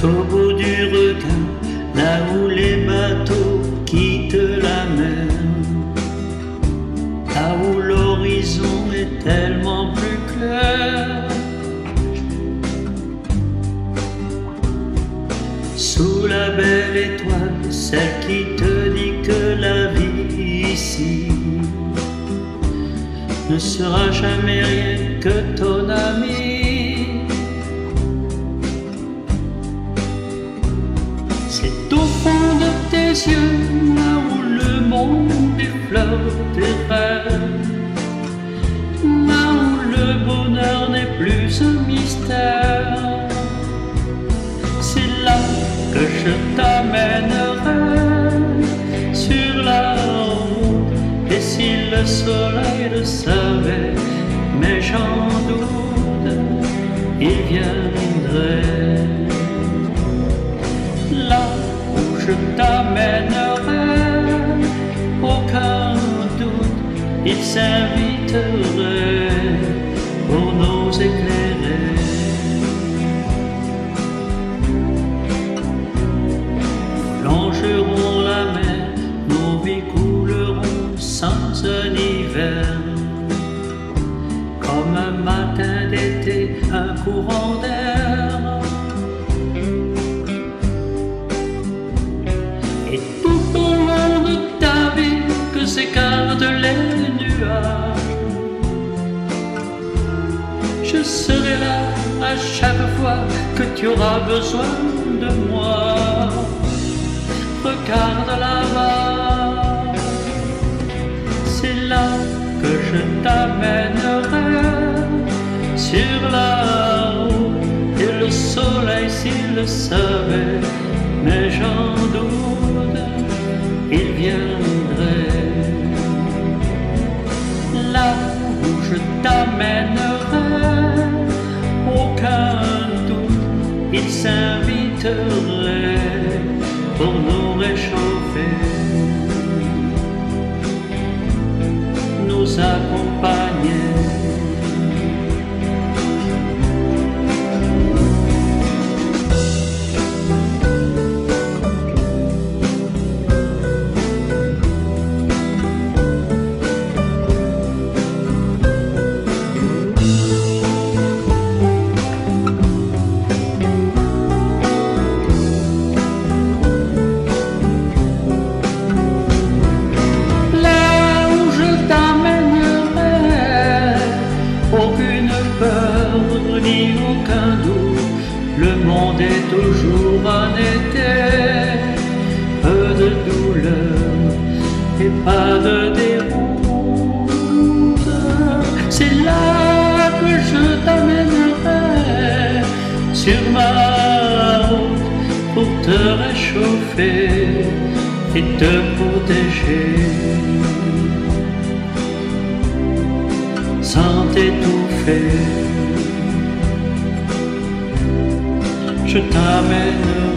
Au bout du requin, là où les bateaux quittent la mer, là où l'horizon est tellement plus clair, sous la belle étoile, celle qui te dit que la vie ici ne sera jamais rien que ton ami. C'est au fond de tes yeux, là où le monde effleure tes rêves, là où le bonheur n'est plus un mystère. C'est là que je t'amènerai sur la route. Et si le soleil le savait, mais j'en doute, il viendrait. Là où je t'amènerai, aucun doute, il s'inviterait pour nous éclairer. Plongerons la mer, nos vies couleront sans un hiver, comme un matin d'été, un courant d'air. Et tout au long de ta vie que s'écartent les nuages, je serai là à chaque fois que tu auras besoin de moi. Regarde là-bas, c'est là que je t'amènerai sur la route. Et le soleil s'il le savait, mais j'en doute, il viendrait. Là où je t'amènerai, aucun doute, il s'inviterait pour nous réchauffer, nous accompagner. Ni aucun doute, le monde est toujours en été, peu de douleur et pas de déroute. C'est là que je t'amènerai sur ma route pour te réchauffer et te protéger sans t'étouffer. Je t'amènerai